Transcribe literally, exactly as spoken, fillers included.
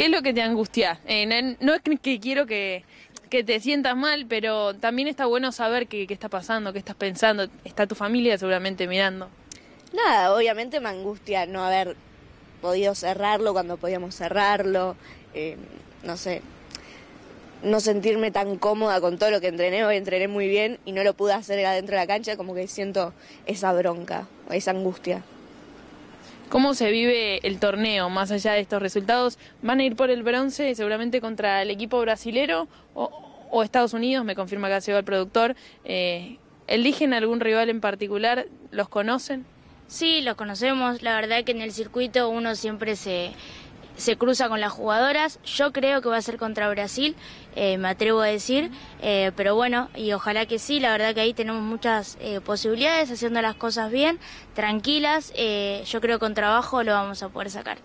¿Qué es lo que te angustia? Eh, no, no es que quiero que, que te sientas mal, pero también está bueno saber qué, qué está pasando, qué estás pensando. Está tu familia seguramente mirando. Nada, obviamente me angustia no haber podido cerrarlo cuando podíamos cerrarlo, eh, no sé, no sentirme tan cómoda con todo lo que entrené. Hoy entrené muy bien y no lo pude hacer adentro de la cancha, como que siento esa bronca, esa angustia. ¿Cómo se vive el torneo más allá de estos resultados? ¿Van a ir por el bronce seguramente contra el equipo brasilero o, o Estados Unidos? Me confirma que ha sido el productor. Eh, ¿Eligen algún rival en particular? ¿Los conocen? Sí, los conocemos. La verdad que en el circuito uno siempre se, se cruza con las jugadoras. Yo creo que va a ser contra Brasil, eh, me atrevo a decir, eh, pero bueno, y ojalá que sí. La verdad que ahí tenemos muchas eh, posibilidades, haciendo las cosas bien, tranquilas. Eh, yo creo que con trabajo lo vamos a poder sacar.